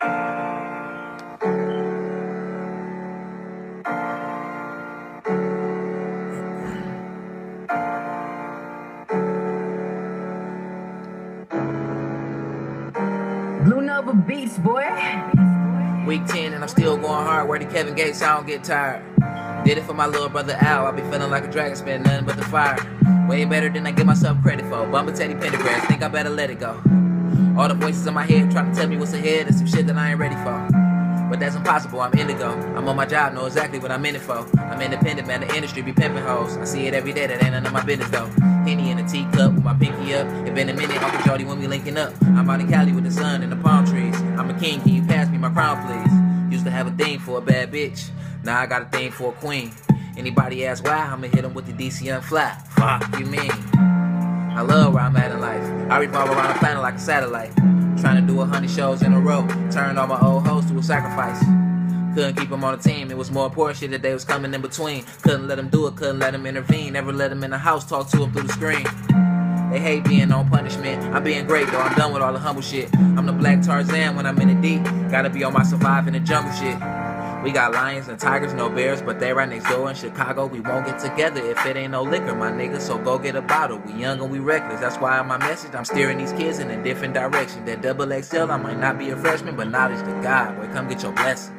Blue Nova Beats, boy. Week 10 and I'm still going hard. Word to Kevin Gates, I don't get tired. Did it for my little brother Al. I be feeling like a dragon, spitting nothing but the fire. Way better than I give myself credit for. Bumba Teddy Pendergrass, think I better let it go. All the voices in my head trying to tell me what's ahead and some shit that I ain't ready for. But that's impossible, I'm indigo. I'm on my job, know exactly what I'm in it for. I'm independent, man, the industry be pimping hoes. I see it every day, that ain't none of my business though. Henny in a teacup with my pinky up. It been a minute, Uncle Jody when we linking up. I'm out in Cali with the sun and the palm trees. I'm a king, can you pass me my crown please? Used to have a thing for a bad bitch, now I got a thing for a queen. Anybody ask why, I'ma hit them with the DC Young Fly. Fuck you mean? I love where I'm at in life. I revolve around the planet like a satellite. Trying to do 100 shows in a row. Turned all my old hoes to a sacrifice. Couldn't keep them on the team. It was more important shit that they was coming in between. Couldn't let them do it, couldn't let them intervene. Never let them in the house, talk to them through the screen. They hate being on punishment. I'm being great though, I'm done with all the humble shit. I'm the black Tarzan when I'm in the deep. Gotta be on my survive in the jungle shit. We got lions and tigers, no bears, but they right next door in Chicago. We won't get together if it ain't no liquor, my nigga, so go get a bottle. We young and we reckless, that's why in my message I'm steering these kids in a different direction. That double XL, I might not be a freshman, but knowledge to God, boy, come get your blessing.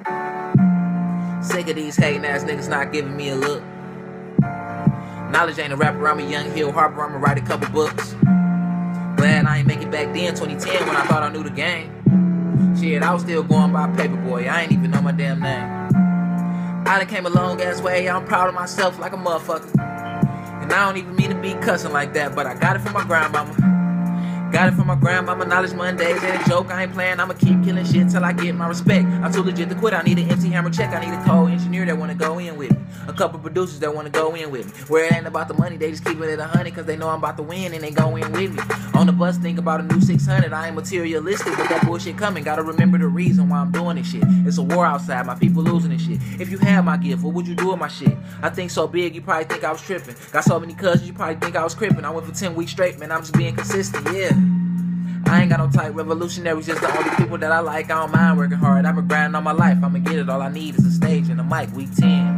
Sick of these hating ass niggas not giving me a look. Knowledge ain't a rapper, I'm a young Hill Harper, I'ma write a couple books. Glad I ain't make it back then, 2010, when I thought I knew the game. Shit, I was still going by Paperboy, I ain't even know my damn name. I done came a long ass way, I'm proud of myself like a motherfucker. And I don't even mean to be cussing like that, but I got it from my grandmama. Got it from my grandmama, Nolaj Mondays ain't a joke, I ain't playing, I'ma keep killing shit till I get my respect. I'm too legit to quit, I need an MC Hammer check, I need a co-engineer that wanna go in with me. A couple producers that wanna go in with me. Where it ain't about the money, they just keep it at 100 cause they know I'm about to win and they go in with me. On the bus, think about a new 600, I ain't materialistic, but that bullshit coming, gotta remember the reason why I'm doing this shit. It's a war outside, my people losing this shit. If you had my gift, what would you do with my shit? I think so big, you probably think I was tripping. Got so many cousins, you probably think I was crippin'. I went for 10 weeks straight, man, I'm just being consistent, yeah. I ain't got no type revolutionaries, just the only people that I like. I don't mind working hard, I've been grinding all my life. I'ma get it, all I need is a stage and a mic. Week 10.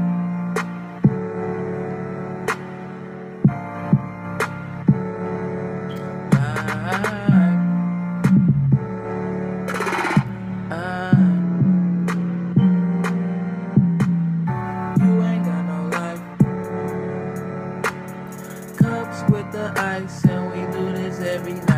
You ain't got no life. Cups with the ice and we do this every night.